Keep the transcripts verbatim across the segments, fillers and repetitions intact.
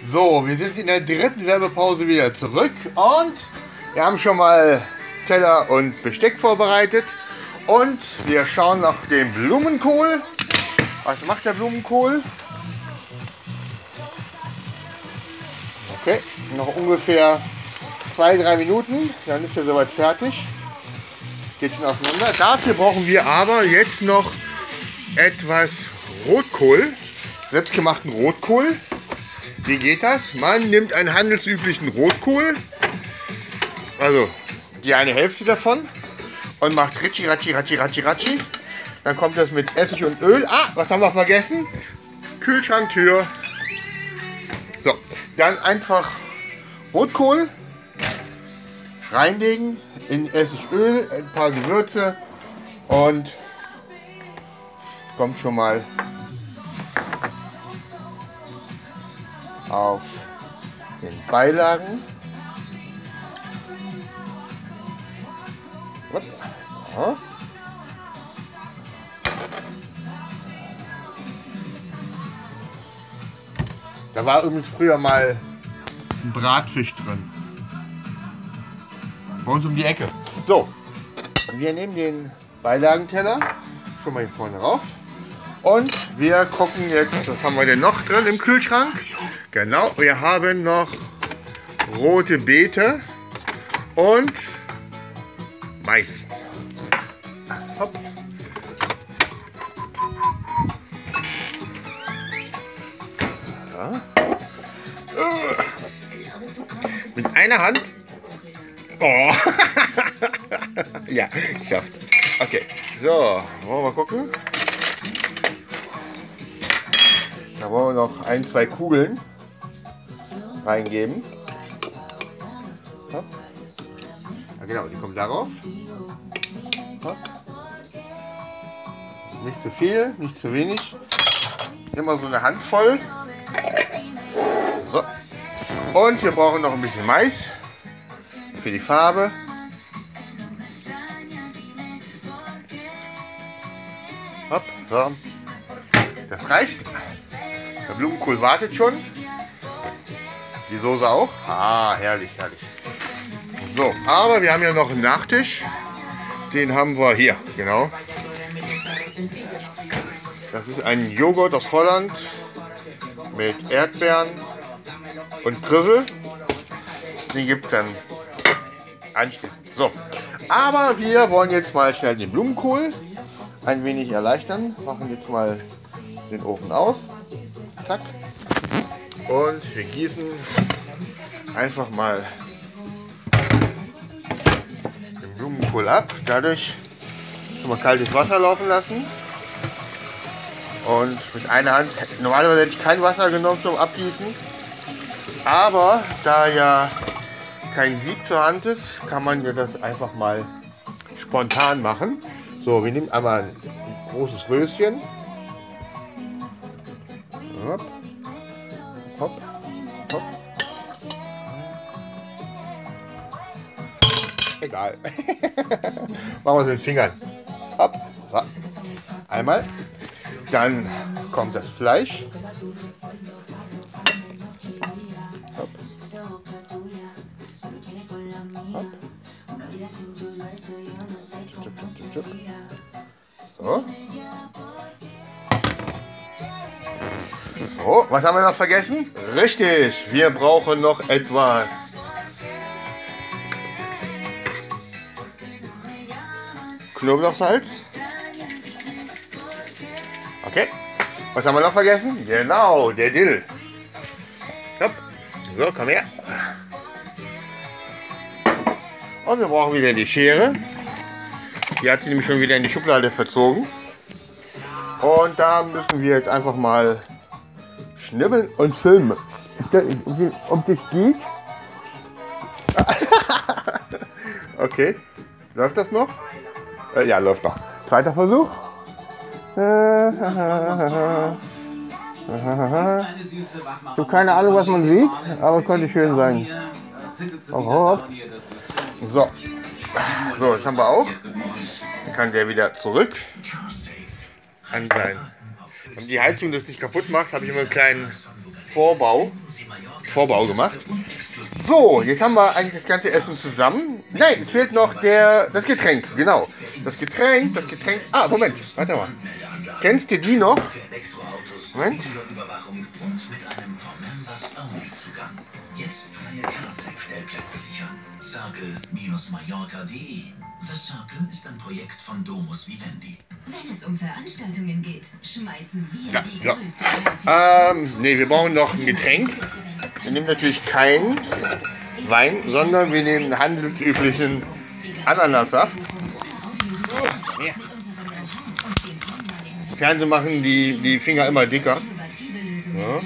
So, wir sind in der dritten Werbepause wieder zurück und wir haben schon mal Teller und Besteck vorbereitet und wir schauen nach dem Blumenkohl. Was macht der Blumenkohl? Okay, noch ungefähr zwei, drei Minuten, dann ist er soweit fertig. Geht schon auseinander. Dafür brauchen wir aber jetzt noch etwas Rotkohl, selbstgemachten Rotkohl. Wie geht das? Man nimmt einen handelsüblichen Rotkohl, also die eine Hälfte davon, und macht Ritschi, Ratschi, Ratschi, Ratschi, Ratschi. Dann kommt das mit Essig und Öl. Ah, was haben wir vergessen? Kühlschranktür. So, dann einfach Rotkohl reinlegen, in Essigöl, ein paar Gewürze und kommt schon mal auf den Beilagen. So. Da war übrigens früher mal ein Bratfisch drin. Bei uns um die Ecke. So, wir nehmen den Beilagenteller schon mal hier vorne rauf. Und wir gucken jetzt, was haben wir denn noch drin im Kühlschrank? Genau, wir haben noch rote Beete und Mais. Hopp. Ja. Mit einer Hand. Oh. Ja, geschafft. Okay, so, wollen wir mal gucken. Da wollen wir noch ein, zwei Kugeln reingeben. Hopp. Ja, genau, die kommen darauf. Hopp. Nicht zu viel, nicht zu wenig. Immer so eine Handvoll. So. Und wir brauchen noch ein bisschen Mais für die Farbe. Hopp, so. Das reicht. Der Blumenkohl wartet schon. Die Soße auch. Ah, herrlich, herrlich. So, aber wir haben ja noch einen Nachtisch. Den haben wir hier, genau. Das ist ein Joghurt aus Holland mit Erdbeeren und Krüssel. Den gibt es dann anschließend. So, aber wir wollen jetzt mal schnell den Blumenkohl ein wenig erleichtern. Machen jetzt mal den Ofen aus. Zack. Und wir gießen einfach mal den Blumenkohl ab. Dadurch schon mal kaltes Wasser laufen lassen. Und mit einer Hand, normalerweise hätte ich kein Wasser genommen zum Abgießen. Aber da ja kein Sieb zur Hand ist, kann man ja das einfach mal spontan machen. So, wir nehmen einmal ein großes Röschen. Hopp, hopp, hopp. Egal. Machen wir es mit den Fingern. Hopp, so. Einmal. Dann kommt das Fleisch. Hopp. Hopp. So. So, was haben wir noch vergessen? Richtig, wir brauchen noch etwas Knoblauchsalz. Okay, was haben wir noch vergessen? Genau, der Dill. Hopp. So, komm her. Und wir brauchen wieder die Schere. Die hat sie nämlich schon wieder in die Schublade verzogen. Und da müssen wir jetzt einfach mal schnibbeln und filmen. Ob das geht? Okay, läuft das noch? Äh, ja, läuft noch. Zweiter Versuch. Ich habe keine Ahnung, was man sieht, aber es könnte schön sein. Oh, so. So, das haben wir auch. Dann kann der wieder zurück an sein. Damit die Heizung das nicht kaputt macht, habe ich immer einen kleinen Vorbau, Vorbau gemacht. So, jetzt haben wir eigentlich das ganze Essen zusammen. Nein, es fehlt noch der, das Getränk, genau. Das Getränk, das Getränk. Ah, Moment, warte mal. Kennst du die noch? Moment. Jetzt freie Carsec-Stellplätze sichern. Circle-Mallorca punkt de. The Circle ist ein Projekt von Domus Vivendi. Wenn es um Veranstaltungen geht, schmeißen wir Ja, die ja. größte Party. Ähm, ne, wir brauchen noch ein Getränk. Wir nehmen natürlich keinen Wein, sondern wir nehmen einen handelsüblichen Ananassaft. Ja. Fernsehen machen die, die Finger immer dicker. Ja.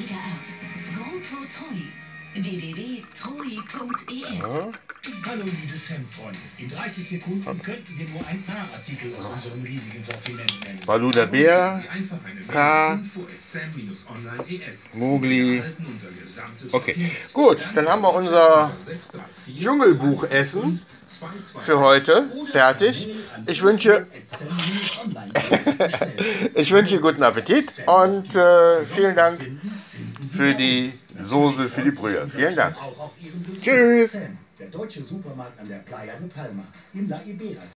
w w w punkt troi punkt e s. Ja. Hallo liebe Sam-Freunde, in dreißig Sekunden könnten wir nur ein paar Artikel aus unserem riesigen Sortiment nennen. Baluda Bär, K, Mowgli. Okay, gut, dann haben wir unser Dschungelbuchessen für heute fertig. Ich wünsche, ich wünsche guten Appetit und äh, vielen Dank für die Soße, für die Brühe. Vielen Dank. Tschüss. Der deutsche Supermarkt an der Playa de Palma in La Ibera.